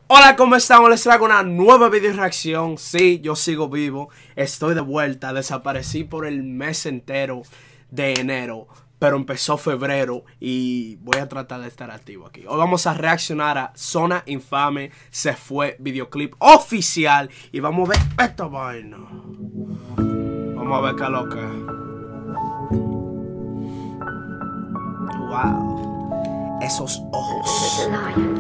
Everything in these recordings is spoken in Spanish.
Hola, ¿cómo están? Hoy les traigo una nueva video reacción. Sí, yo sigo vivo, estoy de vuelta. Desaparecí por el mes entero de enero, pero empezó febrero y voy a tratar de estar activo aquí. Hoy vamos a reaccionar a Zona Infame Se Fue, videoclip oficial. Y vamos a ver esta vaina. Vamos a ver qué loca. Wow, esos ojos.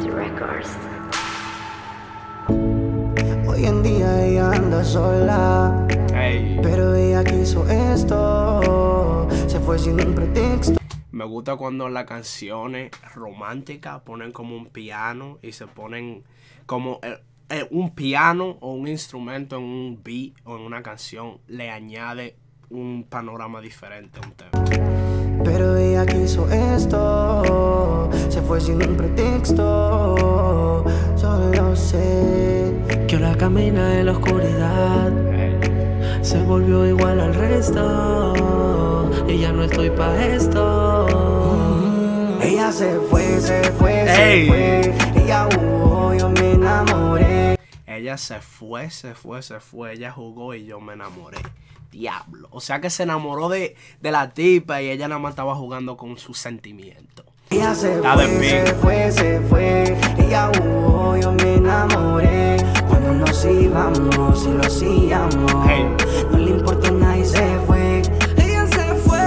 Hoy en día ella anda sola, pero ella quiso esto, se fue sin un pretexto. Me gusta cuando las canciones románticas ponen como un piano y se ponen como un piano o un instrumento en un beat o en una canción le añade un panorama diferente a un tema. Pero ella quiso esto, se fue sin un pretexto, solo sé que ahora camina en la oscuridad, se volvió igual al resto, y ya no estoy pa' esto. Ella se fue, se fue, ella jugó, yo me enamoré. Ella se fue, ella jugó y yo me enamoré. Diablo, o sea que se enamoró de la tipa y ella nada más estaba jugando con sus sentimientos. Ella se fue, ella jugó, yo me enamoré. Cuando nos íbamos y lo hacíamos, no le importó nada y se fue. Ella se fue,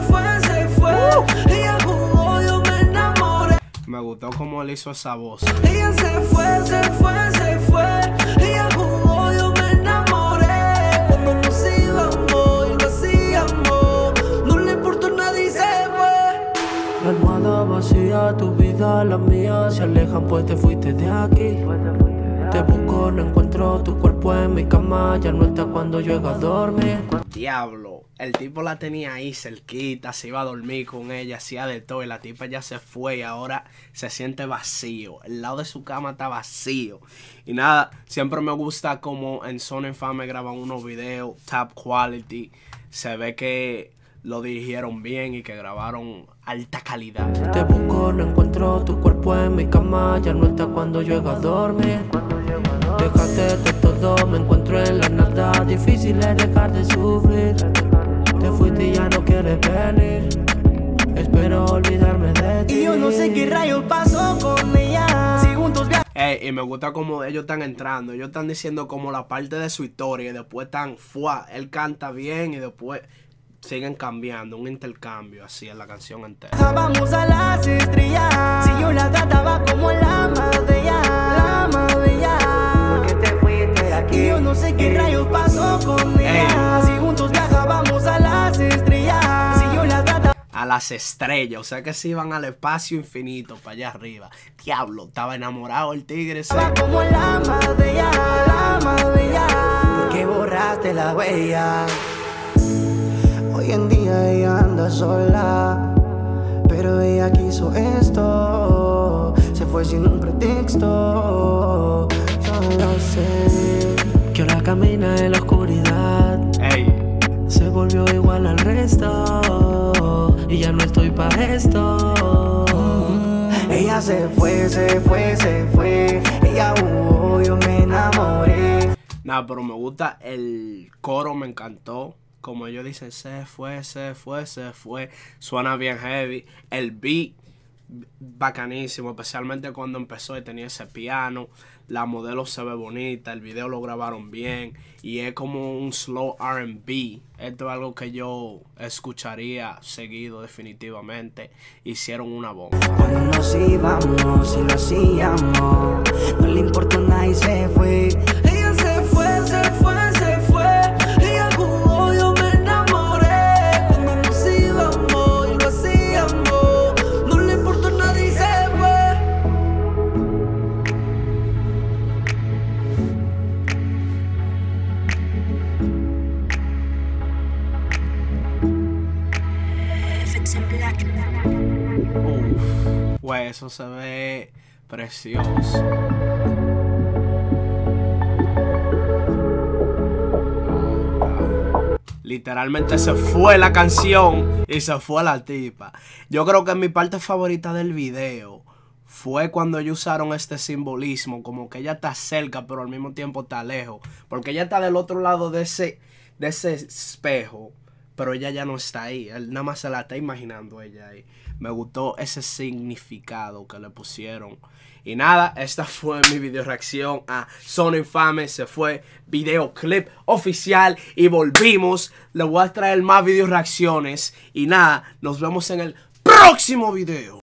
ella jugó, yo me enamoré. Me gustó cómo él hizo esa voz. Ella se fue, ella jugó, yo me enamoré. Cuando nos íbamos y lo hacíamos, no le importó nada y se fue. La almohada vacía, tu vida, la mía se alejan, pues te fuiste de aquí. Te busco, no encuentro tu cuerpo en mi cama, ya no está cuando llego a dormir. Diablo, el tipo la tenía ahí cerquita, se iba a dormir con ella, hacía de todo y la tipa ya se fue y ahora se siente vacío. El lado de su cama está vacío. Y nada, siempre me gusta como en Zona Infame graban unos videos top quality. Se ve que lo dirigieron bien y que grabaron alta calidad. Te busco, no encuentro tu cuerpo en mi cama, ya no está cuando llego a dormir. Déjate de todo, me encuentro en la nada, difícil es dejar de sufrir. Te fuiste y ya no quieres venir, espero olvidarme de ti. Y yo no sé qué rayos pasó con ella, si juntos y me gusta como ellos están entrando, ellos están diciendo como la parte de su historia y después están, él canta bien y después siguen cambiando, un intercambio así en la canción entera. Vamos a las estrellas, si yo la trataba como la más bella, porque te fuiste de aquí. Y yo no sé qué rayos pasó con ella, si juntos viajábamos a las estrellas, si yo la trataba a las estrellas, o sea que se iban al espacio infinito para allá arriba. Diablo, estaba enamorado el tigre. Como la más bella, porque borraste la huella. Hoy en día ella anda sola, pero ella quiso esto, se fue sin un pretexto, solo sé que ahora camina en la oscuridad, se volvió igual al resto, y ya no estoy pa' esto. Ella se fue, ella jugó, yo me enamoré. Nada, pero me gusta el coro, me encantó. Como ellos dicen, se fue. Suena bien heavy. El beat, bacanísimo. Especialmente cuando empezó y tenía ese piano. La modelo se ve bonita. El video lo grabaron bien. Y es como un slow R&B. Esto es algo que yo escucharía seguido definitivamente. Hicieron una bomba. Cuando nos íbamos y lo hacíamos, no le importó nada y se fue. Ella se fue. Ella jugó, yo me enamoré. Cuando nos íbamos y lo hacíamos, no le importó nada y se fue. Güey, eso se ve precioso. Literalmente se fue la canción y se fue la tipa. Yo creo que mi parte favorita del video fue cuando ellos usaron este simbolismo, como que ella está cerca, pero al mismo tiempo está lejos. Porque ella está del otro lado de ese espejo, pero ella ya no está ahí. Él nada más se la está imaginando ella ahí. Me gustó ese significado que le pusieron. Y nada, esta fue mi video reacción a Zona Infame. Se fue videoclip oficial y volvimos. Le voy a traer más video reacciones. Y nada, nos vemos en el próximo video.